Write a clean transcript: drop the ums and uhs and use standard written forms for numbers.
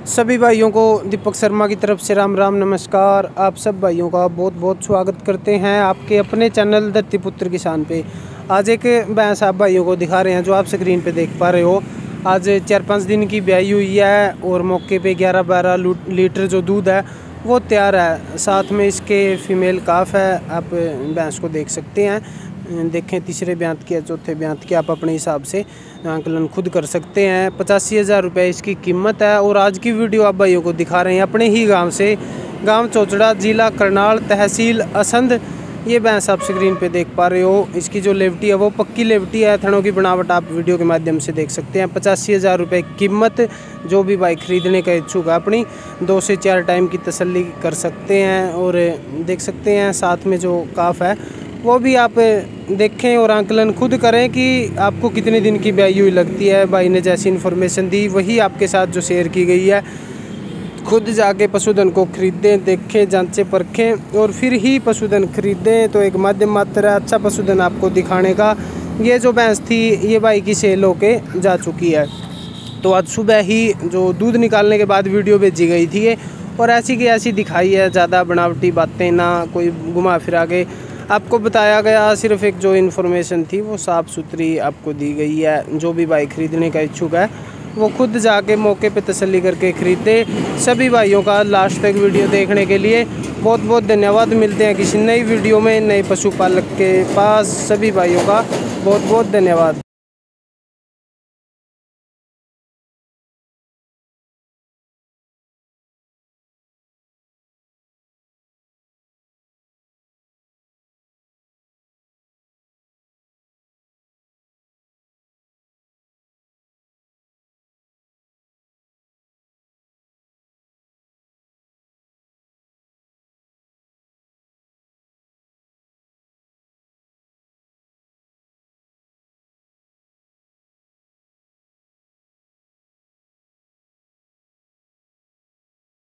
सभी भाइयों को दीपक शर्मा की तरफ से राम राम नमस्कार। आप सब भाइयों का बहुत बहुत स्वागत करते हैं आपके अपने चैनल धरतीपुत्र किसान पे। आज एक भैंस आप भाइयों को दिखा रहे हैं जो आप स्क्रीन पे देख पा रहे हो। आज 4-5 दिन की ब्याई हुई है और मौके पे 11-12 लीटर जो दूध है वो तैयार है। साथ में इसके फीमेल काफ है, आप भैंस को देख सकते हैं। देखें तीसरे ब्यांत की या चौथे ब्यांत की, आप अपने हिसाब से आंकलन खुद कर सकते हैं। 85,000 रुपये इसकी कीमत है। और आज की वीडियो आप भाइयों को दिखा रहे हैं अपने ही गांव से, गांव चौचड़ा, जिला करनाल, तहसील असंध। ये भैंस आप स्क्रीन पे देख पा रहे हो। इसकी जो लेवटी है वो पक्की लेवटी है। थनों की बनावट आप वीडियो के माध्यम से देख सकते हैं। 85,000 रुपये कीमत। जो भी भाई खरीदने का इच्छुक है अपनी 2 से 4 टाइम की तसल्ली कर सकते हैं। और देख सकते हैं साथ में जो काफ है वो भी आप देखें और आंकलन खुद करें कि आपको कितने दिन की ब्याई हुई लगती है। भाई ने जैसी इन्फॉर्मेशन दी वही आपके साथ जो शेयर की गई है। खुद जाके पशुधन को खरीदें, देखें, जांचें, परखें और फिर ही पशुधन खरीदें। तो एक माध्यम मात्र है अच्छा पशुधन आपको दिखाने का। ये जो भैंस थी ये भाई की सेल होके जा चुकी है। तो आज सुबह ही जो दूध निकालने के बाद वीडियो भेजी गई थी ये, और ऐसी की ऐसी दिखाई है। ज़्यादा बनावटी बातें ना कोई घुमा फिरा के आपको बताया गया। सिर्फ एक जो इन्फॉर्मेशन थी वो साफ़ सुथरी आपको दी गई है। जो भी भाई खरीदने का इच्छुक है वो खुद जाके मौके पे तसल्ली करके खरीदे। सभी भाइयों का लास्ट तक वीडियो देखने के लिए बहुत बहुत धन्यवाद। मिलते हैं किसी नई वीडियो में नए पशुपालक के पास। सभी भाइयों का बहुत बहुत धन्यवाद।